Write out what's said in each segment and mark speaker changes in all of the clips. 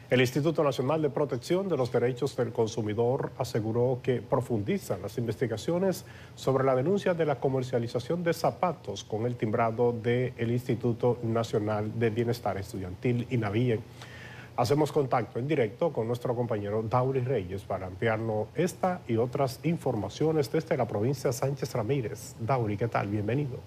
Speaker 1: El Instituto Nacional de Protección de los Derechos del Consumidor aseguró que profundizan las investigaciones sobre la denuncia de la comercialización de zapatos con el timbrado del Instituto Nacional de Bienestar Estudiantil, INABIE. Hacemos contacto en directo con nuestro compañero Daury Reyes para ampliarnos esta y otras informaciones desde la provincia Sánchez Ramírez. Daury, ¿qué tal? Bienvenido.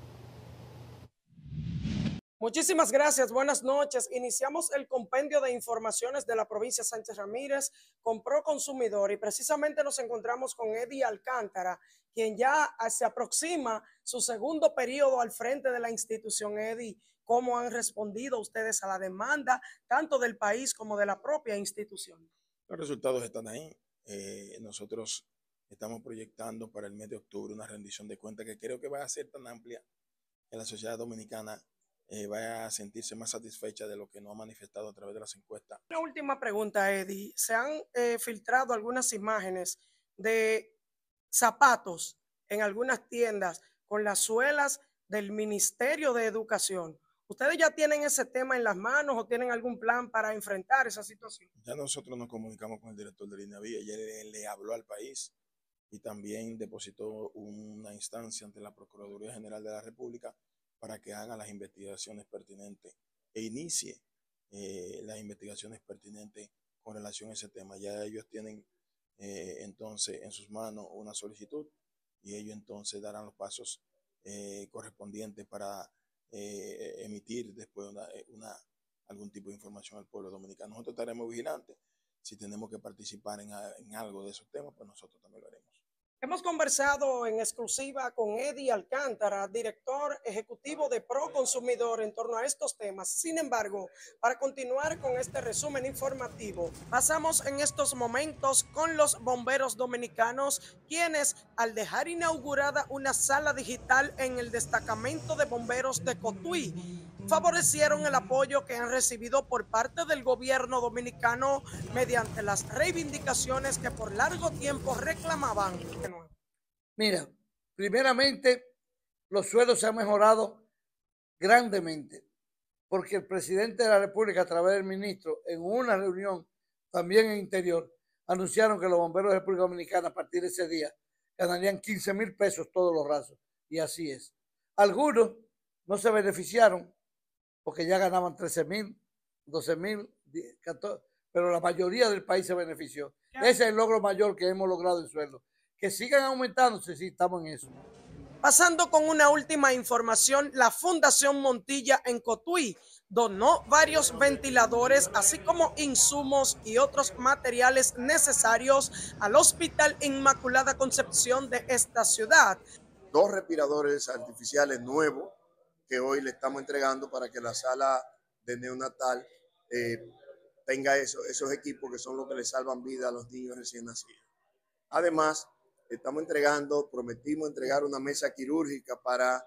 Speaker 2: Muchísimas gracias, buenas noches. Iniciamos el compendio de informaciones de la provincia Sánchez Ramírez con Proconsumidor y precisamente nos encontramos con Eddie Alcántara, quien ya se aproxima su segundo periodo al frente de la institución. Eddie, ¿cómo han respondido ustedes a la demanda tanto del país como de la propia institución?
Speaker 3: Los resultados están ahí. Nosotros estamos proyectando para el mes de octubre una rendición de cuentas que creo que va a ser tan amplia que la sociedad dominicana vaya a sentirse más satisfecha de lo que nos ha manifestado a través de las encuestas.
Speaker 2: Una última pregunta, Eddie. Se han filtrado algunas imágenes de zapatos en algunas tiendas con las suelas del Ministerio de Educación. ¿Ustedes ya tienen ese tema en las manos o tienen algún plan para enfrentar esa situación?
Speaker 3: Ya nosotros nos comunicamos con el director del INAVI, ayer le habló al país y también depositó una instancia ante la Procuraduría General de la República para que haga las investigaciones pertinentes e inicie las investigaciones pertinentes con relación a ese tema. Ya ellos tienen entonces en sus manos una solicitud y ellos entonces darán los pasos correspondientes para emitir después algún tipo de información al pueblo dominicano. Nosotros estaremos vigilantes. Si tenemos que participar en algo de esos temas, pues nosotros también lo haremos.
Speaker 2: Hemos conversado en exclusiva con Eddie Alcántara, director ejecutivo de Proconsumidor, en torno a estos temas. Sin embargo, para continuar con este resumen informativo, pasamos en estos momentos con los bomberos dominicanos, quienes, al dejar inaugurada una sala digital en el destacamento de bomberos de Cotuí, favorecieron el apoyo que han recibido por parte del gobierno dominicano mediante las reivindicaciones que por largo tiempo reclamaban.
Speaker 4: Mira, primeramente, los sueldos se han mejorado grandemente, porque el presidente de la República, a través del ministro, en una reunión también en Interior, anunciaron que los bomberos de República Dominicana a partir de ese día ganarían 15,000 pesos todos los rasos, y así es. Algunos no se beneficiaron porque ya ganaban 13,000, 12,000, 14, pero la mayoría del país se benefició. Ese es el logro mayor que hemos logrado en sueldo. Que sigan aumentándose, sí, estamos en eso.
Speaker 2: Pasando con una última información, la Fundación Montilla en Cotuí donó varios ventiladores, así como insumos y otros materiales necesarios al Hospital Inmaculada Concepción de esta ciudad.
Speaker 5: 2 respiradores artificiales nuevos que hoy le estamos entregando para que la sala de neonatal tenga esos equipos que son los que le salvan vida a los niños recién nacidos. Además, prometimos entregar una mesa quirúrgica para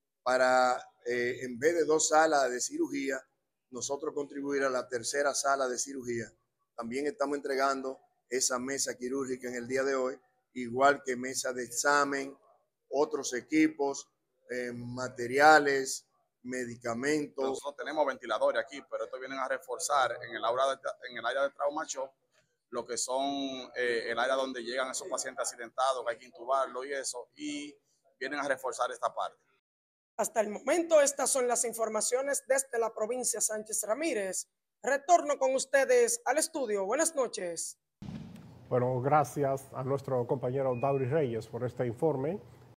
Speaker 5: en vez de 2 salas de cirugía, nosotros contribuir a la 3ª sala de cirugía. También estamos entregando esa mesa quirúrgica en el día de hoy, igual que mesa de examen, otros equipos, materiales, medicamentos.
Speaker 6: Nosotros tenemos ventiladores aquí, pero estos vienen a reforzar en el área de trauma shock lo que son el área donde llegan esos pacientes accidentados, que hay que intubarlo y eso, y vienen a reforzar esta parte.
Speaker 2: Hasta el momento, estas son las informaciones desde la provincia Sánchez Ramírez. Retorno con ustedes al estudio. Buenas noches.
Speaker 1: Bueno, gracias a nuestro compañero Daury Reyes por este informe.